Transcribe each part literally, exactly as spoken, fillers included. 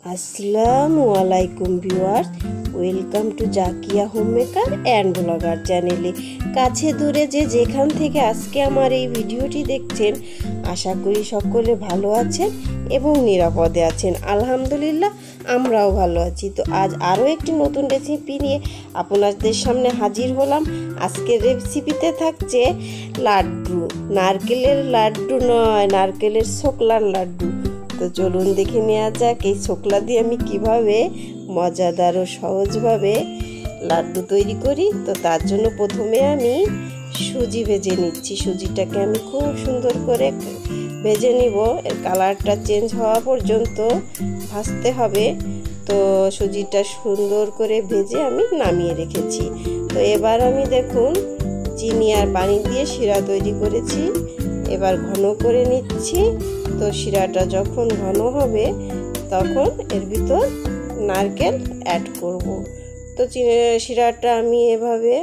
আসসালামু আলাইকুম viewers, welcome to Zakia home maker and blogger চ্যানেলে। কাছে দূরে যে যেখান থেকে আজকে আমার এই ভিডিওটি দেখছেন, আশা করি সকলে ভালো আছেন এবং নিরাপদে আছেন। আলহামদুলিল্লাহ, আমরাও ভালো আছি। তো আজ আরও একটি নতুন রেসিপি নিয়ে আপনাদের সামনে হাজির হলাম। আজকের রেসিপিতে থাকছে লাড্ডু, নারকেলের লাড্ডু নয়, নারকেলের ছোকলার লাড্ডু। তো চলুন দেখে নেওয়া যাক এই ছোকলা দিয়ে আমি কিভাবে মজাদার ও সহজভাবে লাড্ডু তৈরি করি। তো তার জন্য প্রথমে আমি সুজি ভেজে নিচ্ছি। সুজিটাকে আমি খুব সুন্দর করে ভেজে নিব, এর কালারটা চেঞ্জ হওয়া পর্যন্ত ভাজতে হবে। তো সুজিটা সুন্দর করে ভেজে আমি নামিয়ে রেখেছি। তো এবার আমি দেখুন চিনি আর পানি দিয়ে শিরা তৈরি করেছি, এবার ঘন করে নিচ্ছি। তো শিরাটা যখন ঘন হবে তখন এর ভিতর নারকেল অ্যাড করব। তো শিরাটা আমি এভাবে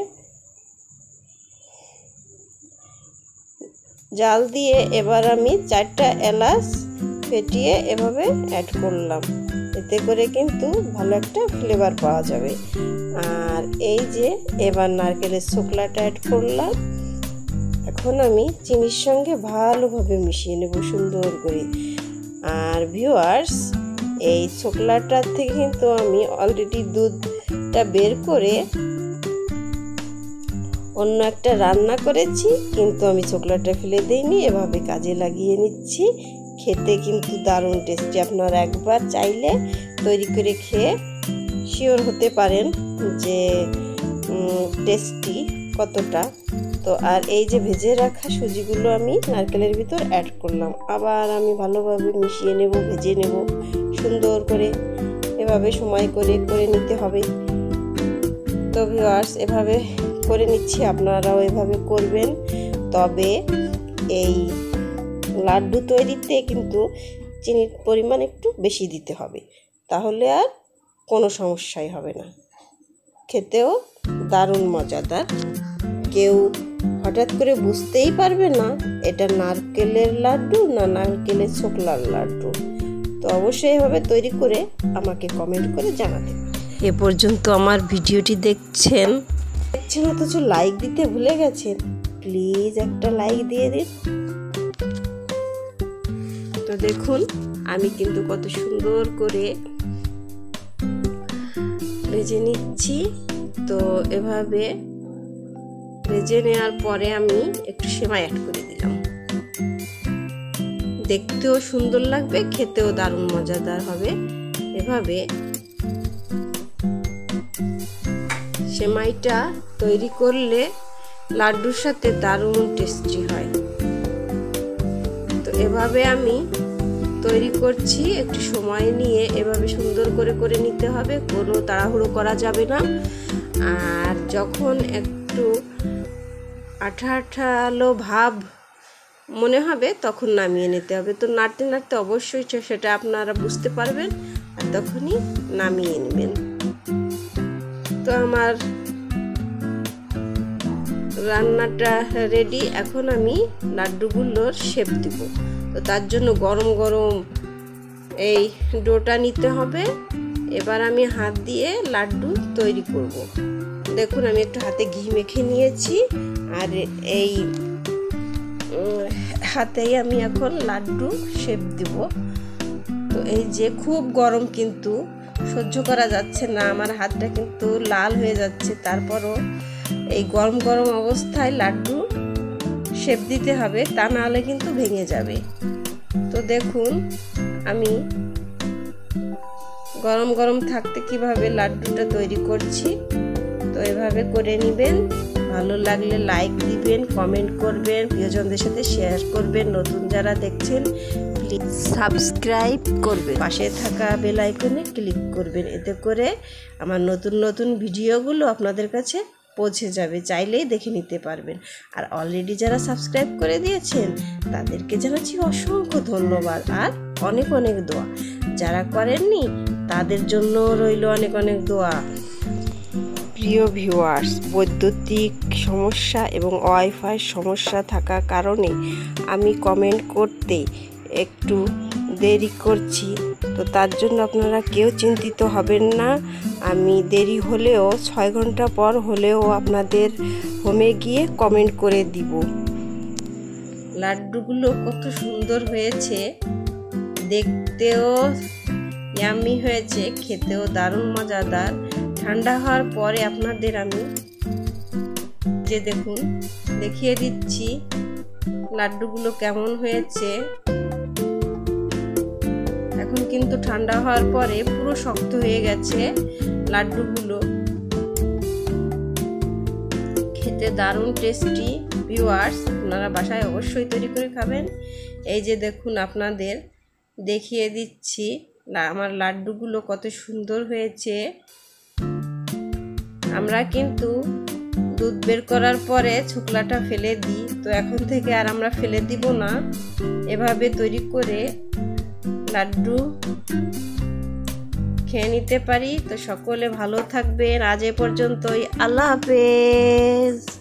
জাল দিয়ে এবার আমি চারটা এলাচ ফেটিয়ে এভাবে অ্যাড করলাম, এতে করে কিন্তু ভালো একটা ফ্লেভার পাওয়া যাবে। আর এই যে এবার নারকেলের ছোকলাটা অ্যাড করলাম। এখন আমি চিনির সঙ্গে ভালোভাবে মিশিয়ে নেব সুন্দর করে। আর ভিউয়ার্স, এই ছোকলাটার থেকে কিন্তু আমি অলরেডি দুধটা বের করে অন্য একটা রান্না করেছি, কিন্তু আমি ছোকলাটা ফেলে দিইনি, এভাবে কাজে লাগিয়ে নিচ্ছি। খেতে কিন্তু দারুণ টেস্টি। আপনারা একবার চাইলে তৈরি করে খেয়ে শিওর হতে পারেন যে টেস্টি কতটা। তো আর এই যে ভেজে রাখা সুজিগুলো আমি নারকেলের ভিতর অ্যাড করলাম। আবার আমি ভালোভাবে মিশিয়ে নেব, ভেজে নেব সুন্দর করে। এভাবে সময় করে করে নিতে হবে। তো ভিউয়ার্স, এভাবে করে নিচ্ছি, আপনারাও এভাবে করবেন। তবে এই লাড্ডু তৈরিতে কিন্তু চিনির পরিমাণ একটু বেশি দিতে হবে, তাহলে আর কোনো সমস্যাই হবে না। খেতেও দারুণ মজাদার। কেউ হঠাৎ করে বুঝতেই পারবে না এটা নারকেলের লাড্ডু না নারকেলের ছোকলার লাড্ডু। তো অবশ্যই এভাবে তৈরি করে আমাকে কমেন্ট করে জানাতে। এ পর্যন্ত আমার ভিডিওটি দেখছেন দেখছেন অথচ লাইক দিতে ভুলে গেছেন, প্লিজ একটা লাইক দিয়ে দিন। তো দেখুন আমি কিন্তু কত সুন্দর করে ভেজে নিচ্ছি। তো এভাবে ভেজে নেওয়ার পরে আমি একটু সেমাই অ্যাড করে দিলাম। দেখতেও সুন্দর লাগবে, খেতেও দারুণ মজাদার হবে। এভাবে সেমাইটা তৈরি করলে লাড্ডুর সাথে দারুণ টেস্টি হয়। তো এভাবে আমি তৈরি করছি, একটু সময় নিয়ে এভাবে সুন্দর করে করে নিতে হবে, কোনো তাড়াহুড়ো করা যাবে না। আর যখন একটু আঠা আঠালো ভাব মনে হবে তখন নামিয়ে নিতে হবে। তো নাড়তে নাড়তে অবশ্যই সেটা আপনারা বুঝতে পারবেন, আর তখনই নামিয়ে নেবেন। তো আমার রান্নাটা রেডি। এখন আমি লাড্ডুগুলোর শেপ দিব। তো তার জন্য গরম গরম এই ডোটা নিতে হবে। এবার আমি হাত দিয়ে লাড্ডু তৈরি করব। দেখুন আমি একটু হাতে ঘি মেখে নিয়েছি, আর এই হাতেই আমি এখন লাড্ডু শেপ দিব। তো এই যে খুব গরম, কিন্তু সহ্য করা যাচ্ছে না, আমার হাতটা কিন্তু লাল হয়ে যাচ্ছে। তারপরও এই গরম গরম অবস্থায় লাড্ডু শেপ দিতে হবে, তা না হলে কিন্তু ভেঙে যাবে। তো দেখুন আমি গরম গরম থাকতে কিভাবে লাড্ডুটা তৈরি করছি। তো এভাবে করে নেবেন। ভালো লাগলে লাইক দিবেন, কমেন্ট করবেন, প্রিয়জনদের সাথে শেয়ার করবেন। নতুন যারা দেখছেন প্লিজ সাবস্ক্রাইব করবেন, পাশে থাকা বেল আইকনে ক্লিক করবেন, এতে করে আমার নতুন নতুন ভিডিওগুলো আপনাদের কাছে পৌঁছে যাবে, চাইলেই দেখে নিতে পারবেন। আর অলরেডি যারা সাবস্ক্রাইব করে দিয়েছেন তাদেরকে জানাচ্ছি অসংখ্য ধন্যবাদ আর অনেক অনেক দোয়া। যারা করেননি তাদের জন্য রইল অনেক অনেক দোয়া। প্রিয় ভিউয়ার্স, বৈদ্যুতিক সমস্যা এবং ওয়াইফাই সমস্যা থাকার কারণে আমি কমেন্ট করতে একটু দেরি করছি, তো তার জন্য আপনারা কেউ চিন্তিত হবেন না। আমি দেরি হলেও ছয় ঘন্টা পর হলেও আপনাদের হোমে গিয়ে কমেন্ট করে দিব। লাড্ডুগুলো কত সুন্দর হয়েছে, দেখতেও ইয়াম্মি হয়েছে, খেতেও দারুণ মজাদার। ঠান্ডা হওয়ার পরে আপনাদের আমি যে দেখুন দেখিয়ে দিচ্ছি লাড্ডুগুলো কেমন হয়েছে। এখন কিন্তু ঠান্ডা হওয়ার পরে পুরো শক্ত হয়ে গেছে লাড্ডুগুলো, খেতে দারুণ টেস্টি। ভিউয়ার্স, আপনারা বাসায় অবশ্যই তৈরি করে খাবেন। এই যে দেখুন আপনাদের দেখিয়ে দিচ্ছি আমার লাড্ডুগুলো কত সুন্দর হয়েছে। আমরা কিন্তু দুধ বের করার পরে ছোকলাটা ফেলে দিই, তো এখন থেকে আর আমরা ফেলে দিব না, এভাবে তৈরি করে লাড্ডু খেয়ে নিতে পারি। তো সকলে ভালো থাকবেন, আজ এ পর্যন্তই, আল্লাহ হাফেজ।